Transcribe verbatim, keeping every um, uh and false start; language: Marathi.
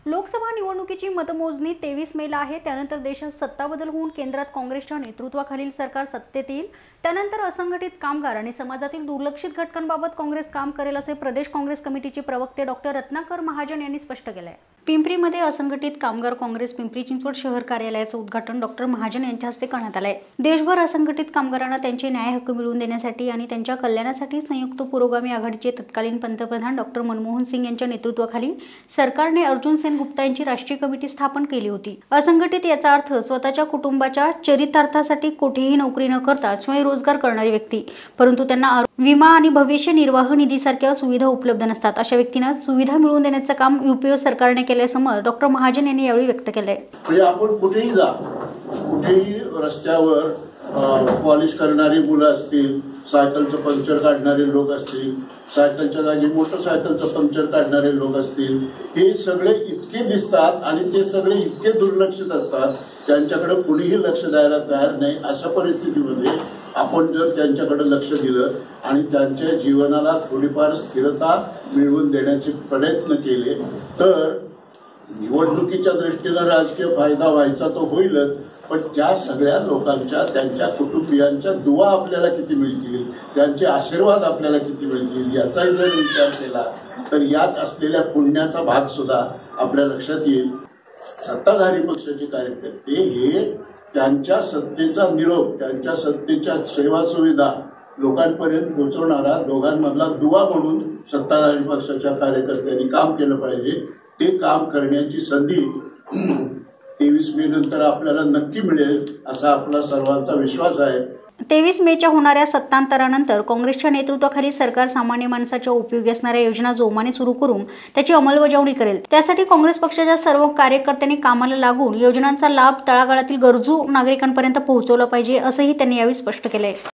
लोकसभा निवडणुकीची मतमोजणी तेवीस मेला आहे। त्यानंतर देशात सत्ता बदल होऊन केंद्रात काँग्रेसच्या नेतृत्वाखालील सरकार सत्तेत येईल। त्यानंतर असंघटित कामगार आणि समाजातील दुर्लक्षित घटकांबाबत काँग्रेस काम करेल असे प्रदेश काँग्रेस कमिटीचे प्रवक्ते डॉक्टर रत्नाकर महाजन यांनी स्पष्ट केले आहे। पिंपरीमध्ये असंघटित कामगार काँग्रेस पिंपरी चिंचवड शहर कार्यालयाचे उद्घाटन डॉक्टर महाजन यांच्या हस्ते करण्यात आले आहे। देशभर असंघटित कामगारांना त्यांचे न्याय हक्क मिळवून देण्यासाठी आणि त्यांच्या कल्याणासाठी संयुक्त पुरोगामी आघाडीचे तत्कालीन पंतप्रधान डॉक्टर मनमोहन सिंग यांच्या नेतृत्वाखाली सरकारने अर्जुन सेन गुप्ता यांची राष्ट्रीय कमिटी स्थापन केली होती। असंघटित याचा अर्थ स्वतःच्या कुटुंबाच्या चरितार्थासाठी कुठेही नोकरी न करता स्वयंरोजगार करणारी व्यक्ती, परंतु त्यांना विमा आणि भविष्य निर्वाह निधीसारख्या सुविधा उपलब्ध नसतात, अशा व्यक्तींना सुविधा मिळवून देण्याचे काम यूपीए सरकारने केल्याचे मत डॉक्टर महाजन यांनी यावेळी व्यक्त केले। म्हणजे आपण कुठेही जा, कुठेही रस्त्यावर पॉलिश करणारी मुलं असतील, सायकलचं पंक्चर काढणारे लोक असतील, सायकलच्या जागी मोटरसायकलचं पंक्चर काढणारे लोक असतील, हे सगळे इतके दिसतात आणि ते सगळे इतके दुर्लक्षित असतात, त्यांच्याकडे कुणीही लक्ष द्यायला तयार नाही। अशा परिस्थितीमध्ये आपण जर त्यांच्याकडे लक्ष दिलं आणि त्यांच्या जीवनाला थोडीफार स्थिरता मिळवून देण्याचे प्रयत्न केले तर निवडणुकीच्या दृष्टीने राजकीय फायदा व्हायचा तो होईलच, पण त्या सगळ्या लोकांच्या, त्यांच्या कुटुंबियांच्या दुवा आपल्याला किती मिळतील, त्यांचे आशीर्वाद आपल्याला किती मिळतील याचाही जर विचार केला तर यात असलेल्या पुण्याचा भाग सुद्धा आपल्या लक्षात येईल। सत्ताधारी पक्षाचे कार्यकर्ते हे त्यांच्या सत्तेचा निरोप, त्यांच्या सत्तेच्या सेवा सुविधा लोकांपर्यंत पोहोचवणारा दोघांमधला दुवा म्हणून सत्ताधारी पक्षाच्या कार्यकर्त्यांनी काम केलं पाहिजे। ते काम करण्याची संधी तेवीस मे नंतर आपल्याला नक्की मिळेल असा आपला सर्वांचा विश्वास आहे। तेवीस मेच्या होणाऱ्या सत्तांतरानंतर काँग्रेसच्या नेतृत्वाखाली सरकार सामान्य माणसाच्या उपयोगी असणाऱ्या योजना जोमाने सुरू करून त्याची अंमलबजावणी करेल। त्यासाठी काँग्रेस पक्षाच्या सर्व कार्यकर्त्यांनी कामाला लागून योजनांचा लाभ तळागाळातील गरजू नागरिकांपर्यंत पोहोचवला पाहिजे, असंही त्यांनी यावेळी स्पष्ट केले।